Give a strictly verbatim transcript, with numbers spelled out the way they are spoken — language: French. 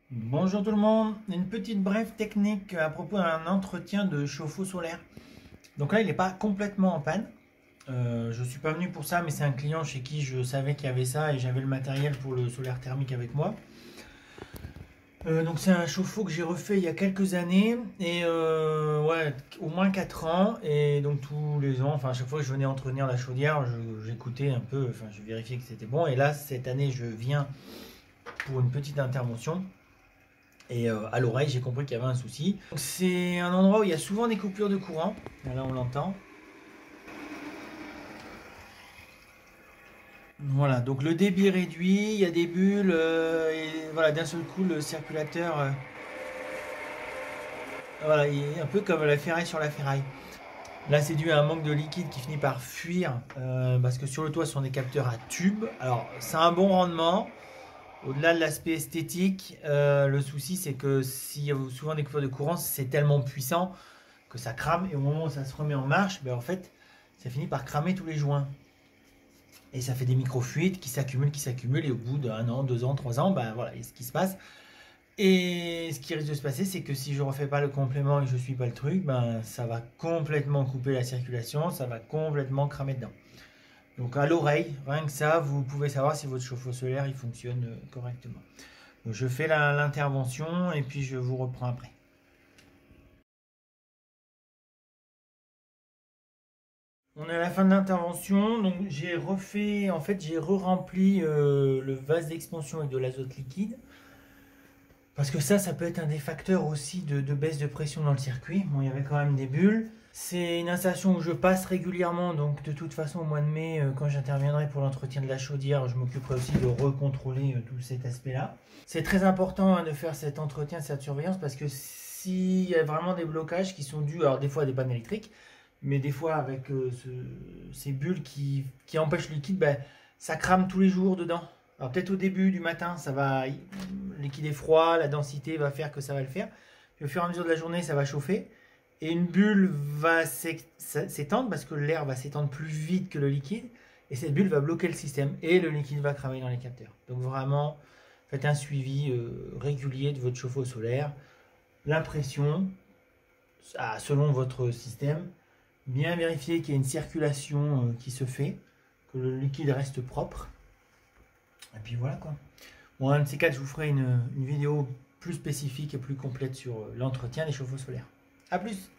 Bonjour tout le monde, une petite brève technique à propos d'un entretien de chauffe-eau solaire. Donc là il n'est pas complètement en panne, euh, je ne suis pas venu pour ça mais c'est un client chez qui je savais qu'il y avait ça et j'avais le matériel pour le solaire thermique avec moi. Euh, donc c'est un chauffe-eau que j'ai refait il y a quelques années et euh, ouais, au moins quatre ans et donc tous les ans, enfin à chaque fois que je venais entretenir la chaudière, j'écoutais un peu, enfin je vérifiais que c'était bon et là cette année je viens pour une petite intervention. Et euh, à l'oreille, j'ai compris qu'il y avait un souci. C'est un endroit où il y a souvent des coupures de courant. Là, on l'entend. Voilà, donc le débit réduit, il y a des bulles, euh, et voilà, d'un seul coup, le circulateur, euh, voilà, il est un peu comme la ferraille sur la ferraille. Là, c'est dû à un manque de liquide qui finit par fuir, euh, parce que sur le toit, ce sont des capteurs à tubes. Alors, c'est un bon rendement. Au-delà de l'aspect esthétique, euh, le souci, c'est que s'il y a souvent des coupures de courant, c'est tellement puissant que ça crame et au moment où ça se remet en marche, ben en fait, ça finit par cramer tous les joints. Et ça fait des micro-fuites qui s'accumulent, qui s'accumulent et au bout d'un an, deux ans, trois ans, ben voilà, ce qui se passe. Et ce qui risque de se passer, c'est que si je refais pas le complément et que je suis pas le truc, ben ça va complètement couper la circulation, ça va complètement cramer dedans. Donc à l'oreille, rien que ça, vous pouvez savoir si votre chauffe-eau solaire il fonctionne correctement. Donc je fais l'intervention et puis je vous reprends après. On est à la fin de l'intervention, donc j'ai refait, en fait j'ai re-rempli euh, le vase d'expansion avec de l'azote liquide. Parce que ça, ça peut être un des facteurs aussi de, de baisse de pression dans le circuit. Bon, il y avait quand même des bulles. C'est une installation où je passe régulièrement, donc de toute façon au mois de mai, euh, quand j'interviendrai pour l'entretien de la chaudière, je m'occuperai aussi de recontrôler euh, tout cet aspect-là. C'est très important hein, de faire cet entretien, cette surveillance, parce que s'il y a vraiment des blocages qui sont dus, alors des fois à des pannes électriques, mais des fois avec euh, ce, ces bulles qui, qui empêchent le liquide, ben, ça crame tous les jours dedans. Alors peut-être au début du matin, ça va, le liquide est froid, la densité va faire que ça va le faire. Puis au fur et à mesure de la journée, ça va chauffer. Et une bulle va s'étendre parce que l'air va s'étendre plus vite que le liquide. Et cette bulle va bloquer le système et le liquide va cramer dans les capteurs. Donc vraiment, faites un suivi euh, régulier de votre chauffe-eau solaire. La pression, selon votre système. Bien vérifier qu'il y a une circulation euh, qui se fait, que le liquide reste propre. Et puis voilà quoi. Bon, un de ces quatre, je vous ferai une, une vidéo plus spécifique et plus complète sur l'entretien des chauffe-eau solaires. A plus!